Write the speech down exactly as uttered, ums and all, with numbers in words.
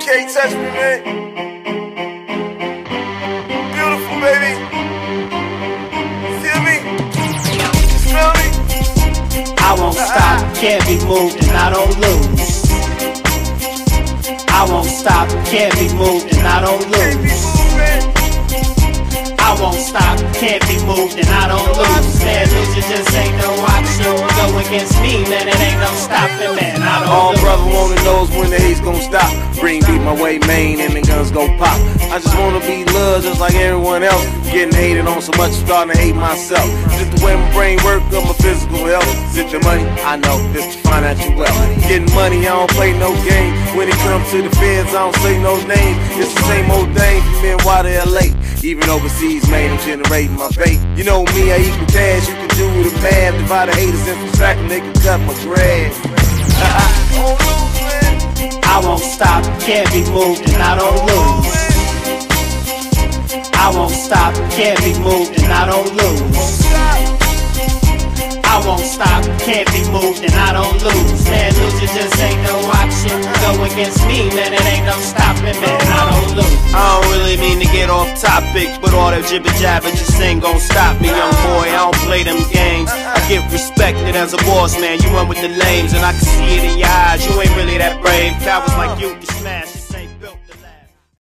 Can't touch me, man. Beautiful, baby. Feel me? Smell me? I won't stop, can't be moved, and I don't lose. I won't stop, can't be moved, and I don't lose. I won't stop, can't be moved, and I don't lose. Man, losing just ain't no option. Go against me, man, it ain't no stopping, man, I don't All lose. brother wanna know is when the hate's gon' stop. Bring beat my way, main, and the guns go pop. I just wanna be loved just like everyone else. Getting hated on so much, I'm starting to hate myself. Is it the way my brain work or my physical health? Is it the money? I know, it's the financial wealth. Getting money, I don't play no game. When it comes to the feds, I don't say no name. It's the same old thing from N Y to L A. Even overseas, man, I'm generating my bait. You know me, I eat the cash, you can do the math. Divide the haters and subtract them, they can cut my grass. I won't stop, can't be moved, and I don't lose. I won't stop, can't be moved, and I don't lose. I won't stop, can't be moved, and I don't lose. Man, losing just ain't no option. Go against me, man, it ain't no stopping, man, I don't lose. I don't really mean to get off topic, but all that jibber jabber just ain't gon' stop me, young boy. I don't play them games. I get respected as a boss, man. You run with the lames, and I can see it in your eyes. You ain't really that brave. That was like you, you smashed.